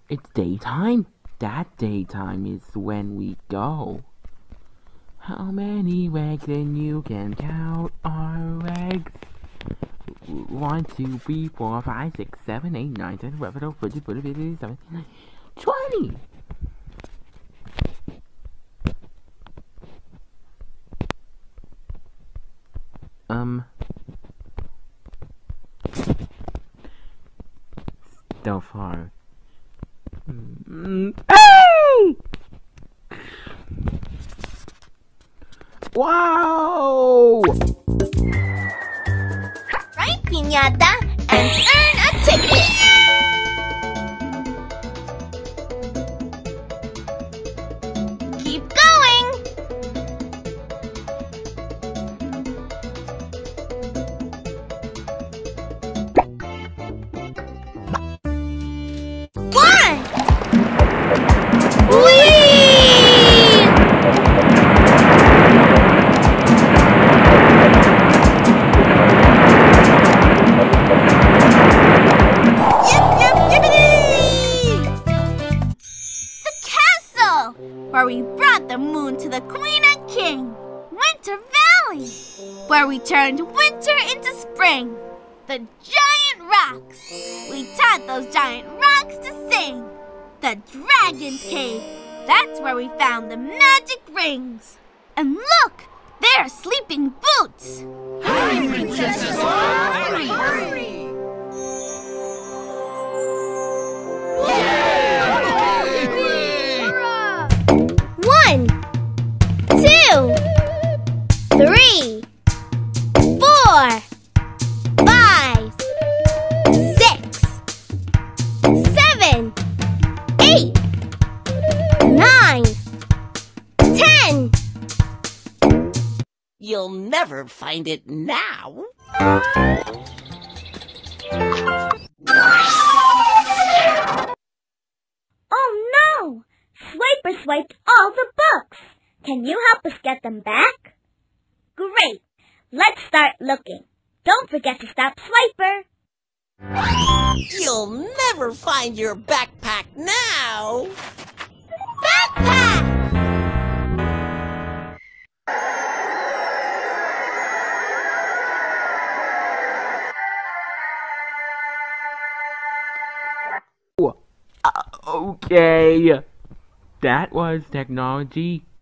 It's daytime? That daytime is when we go. How many eggs then you can count our eggs? 1, 2, 3, 4, 5, 6, 7, 8, 9, 10, 11, 12, 13, 14, 15, 16, 17, 20! So far. Hey! Wow! Right, piñata, and earn a ticket! Keep going! One! Whee! Where we brought the moon to the Queen and King. Winter Valley, where we turned winter into spring. The giant rocks, we taught those giant rocks to sing. The Dragon's Cave, that's where we found the magic rings. And look, there are sleeping boots. Hurry, Princess Dora! Hurry, hurry! One, 2, 3, 4, 5, 6, 7, 8, 9, 10. You'll never find it now. Oh no! Swiper swiped all the books. Can you help us get them back? Great! Let's start looking. Don't forget to stop Swiper. You'll never find your backpack now. Backpack! Okay. That was technology